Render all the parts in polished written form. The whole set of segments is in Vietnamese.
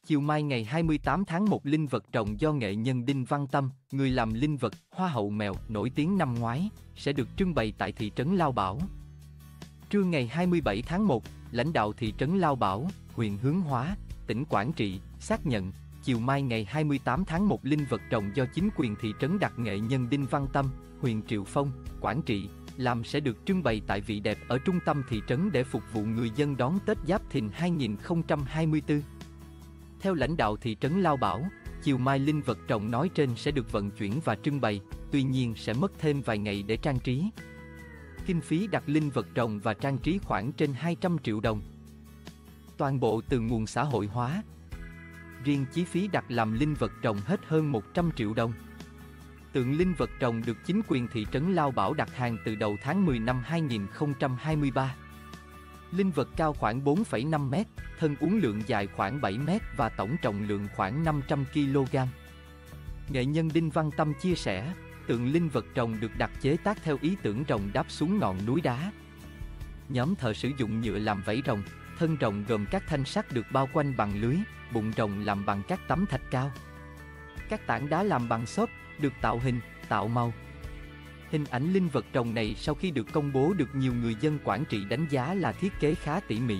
Chiều mai ngày 28 tháng 1 linh vật trồng do nghệ nhân Đinh Văn Tâm, người làm linh vật Hoa hậu mèo nổi tiếng năm ngoái, sẽ được trưng bày tại thị trấn Lao Bảo. Trưa ngày 27 tháng 1, lãnh đạo thị trấn Lao Bảo, huyện Hướng Hóa, tỉnh Quảng Trị, xác nhận, chiều mai ngày 28 tháng 1 linh vật trồng do chính quyền thị trấn đặt nghệ nhân Đinh Văn Tâm, huyện Triệu Phong, Quảng Trị, làm sẽ được trưng bày tại Vị Đẹp ở trung tâm thị trấn để phục vụ người dân đón Tết Giáp Thìn 2024. Theo lãnh đạo thị trấn Lao Bảo, chiều mai linh vật trồng nói trên sẽ được vận chuyển và trưng bày, tuy nhiên sẽ mất thêm vài ngày để trang trí. Kinh phí đặt linh vật trồng và trang trí khoảng trên 200 triệu đồng. Toàn bộ từ nguồn xã hội hóa. Riêng chi phí đặt làm linh vật trồng hết hơn 100 triệu đồng. Tượng linh vật trồng được chính quyền thị trấn Lao Bảo đặt hàng từ đầu tháng 10 năm 2023. Linh vật cao khoảng 4,5 m, thân uốn lượn dài khoảng 7 m và tổng trọng lượng khoảng 500 kg. Nghệ nhân Đinh Văn Tâm chia sẻ, tượng linh vật rồng được đặt chế tác theo ý tưởng rồng đáp xuống ngọn núi đá. Nhóm thợ sử dụng nhựa làm vảy rồng, thân rồng gồm các thanh sắt được bao quanh bằng lưới, bụng rồng làm bằng các tấm thạch cao. Các tảng đá làm bằng xốp, được tạo hình, tạo màu. Hình ảnh linh vật rồng này sau khi được công bố được nhiều người dân Quảng Trị đánh giá là thiết kế khá tỉ mỉ.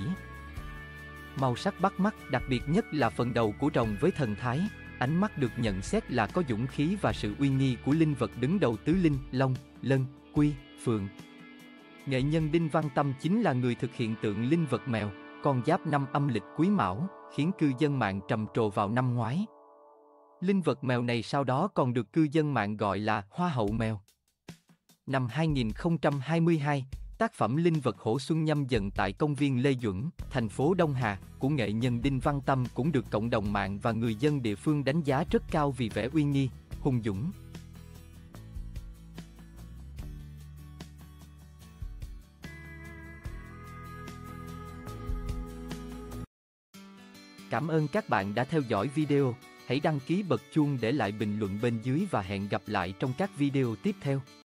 Màu sắc bắt mắt, đặc biệt nhất là phần đầu của rồng với thần thái, ánh mắt được nhận xét là có dũng khí và sự uy nghi của linh vật đứng đầu tứ linh, long, lân, quy, phượng. Nghệ nhân Đinh Văn Tâm chính là người thực hiện tượng linh vật mèo, con giáp năm âm lịch Quý Mão, khiến cư dân mạng trầm trồ vào năm ngoái. Linh vật mèo này sau đó còn được cư dân mạng gọi là Hoa hậu mèo. Năm 2022, tác phẩm linh vật Hổ Xuân Nhâm Dần tại công viên Lê Duẩn, thành phố Đông Hà, của nghệ nhân Đinh Văn Tâm cũng được cộng đồng mạng và người dân địa phương đánh giá rất cao vì vẻ uy nghi, hùng dũng. Cảm ơn các bạn đã theo dõi video, hãy đăng ký bật chuông để lại bình luận bên dưới và hẹn gặp lại trong các video tiếp theo.